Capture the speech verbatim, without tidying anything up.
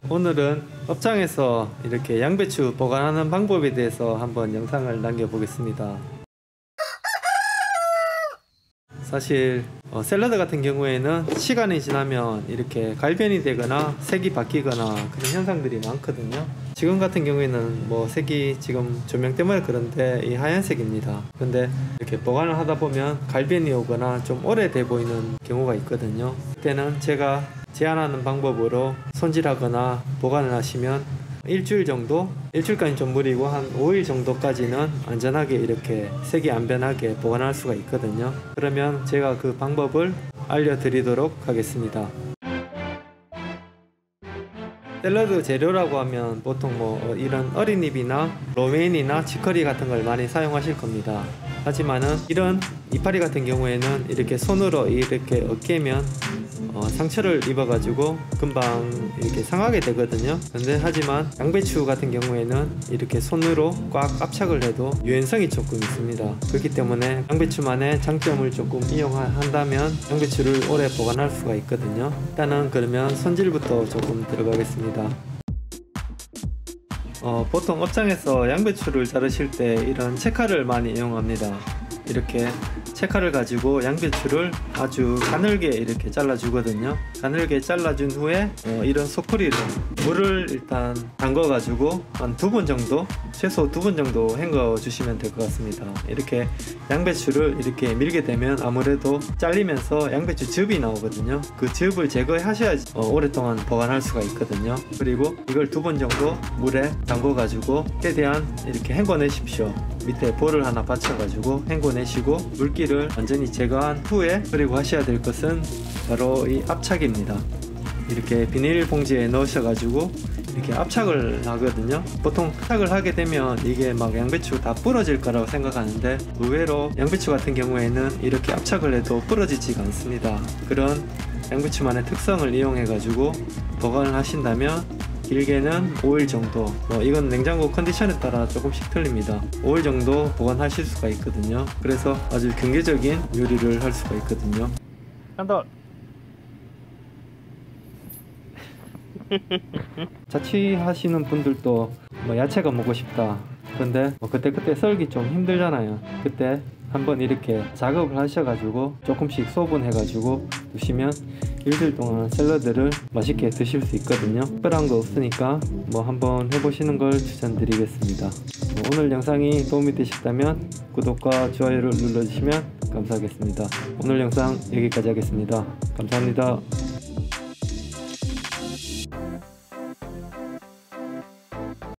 오늘은 업장에서 이렇게 양배추 보관하는 방법에 대해서 한번 영상을 남겨보겠습니다. 사실 어, 샐러드 같은 경우에는 시간이 지나면 이렇게 갈변이 되거나 색이 바뀌거나 그런 현상들이 많거든요. 지금 같은 경우에는 뭐 색이 지금 조명 때문에 그런데 이 하얀색입니다. 근데 이렇게 보관을 하다 보면 갈변이 오거나 좀 오래돼 보이는 경우가 있거든요. 그때는 제가 제안하는 방법으로 손질하거나 보관을 하시면 일주일 정도? 일주일까지는 좀 무리고 한 오 일 정도까지는 안전하게 이렇게 색이 안 변하게 보관할 수가 있거든요. 그러면 제가 그 방법을 알려드리도록 하겠습니다. 샐러드 재료라고 하면 보통 뭐 이런 어린잎이나 로메인이나 치커리 같은 걸 많이 사용하실 겁니다. 하지만은 이런 이파리 같은 경우에는 이렇게 손으로 이렇게 으깨면 어, 상처를 입어가지고 금방 이렇게 상하게 되거든요. 근데 하지만 양배추 같은 경우에는 이렇게 손으로 꽉 압착을 해도 유연성이 조금 있습니다. 그렇기 때문에 양배추만의 장점을 조금 이용한다면 양배추를 오래 보관할 수가 있거든요. 일단은 그러면 손질부터 조금 들어가겠습니다. 어, 보통 업장에서 양배추를 자르실 때 이런 채칼을 많이 이용합니다. 이렇게 채칼을 가지고 양배추를 아주 가늘게 이렇게 잘라 주거든요. 가늘게 잘라준 후에 어, 이런 소쿠리를 물을 일단 담궈 가지고 한 두 번 정도, 최소 두 번 정도 헹궈 주시면 될 것 같습니다. 이렇게 양배추를 이렇게 밀게 되면 아무래도 잘리면서 양배추 즙이 나오거든요. 그 즙을 제거하셔야지 어, 오랫동안 보관할 수가 있거든요. 그리고 이걸 두 번 정도 물에 담궈 가지고 최대한 이렇게 헹궈 내십시오. 밑에 볼을 하나 받쳐 가지고 헹궈 내시고 물기를 완전히 제거한 후에, 그리고 하셔야 될 것은 바로 이 압착입니다. 이렇게 비닐봉지에 넣으셔 가지고 이렇게 압착을 하거든요. 보통 압착을 하게 되면 이게 막 양배추 다 부러질 거라고 생각하는데 의외로 양배추 같은 경우에는 이렇게 압착을 해도 부러지지가 않습니다. 그런 양배추만의 특성을 이용해 가지고 보관을 하신다면 길게는 오 일 정도, 뭐 이건 냉장고 컨디션에 따라 조금씩 틀립니다. 오 일 정도 보관하실 수가 있거든요. 그래서 아주 경제적인 요리를 할 수가 있거든요. 간다. 자취하시는 분들도 뭐 야채가 먹고 싶다, 근데 뭐 그때그때 썰기 좀 힘들잖아요. 그때 한번 이렇게 작업을 하셔가지고 조금씩 소분해가지고 두시면 일주일 동안 샐러드를 맛있게 드실 수 있거든요. 특별한 거 없으니까 뭐 한번 해보시는 걸 추천드리겠습니다. 뭐 오늘 영상이 도움이 되셨다면 구독과 좋아요를 눌러주시면 감사하겠습니다. 오늘 영상 여기까지 하겠습니다. 감사합니다.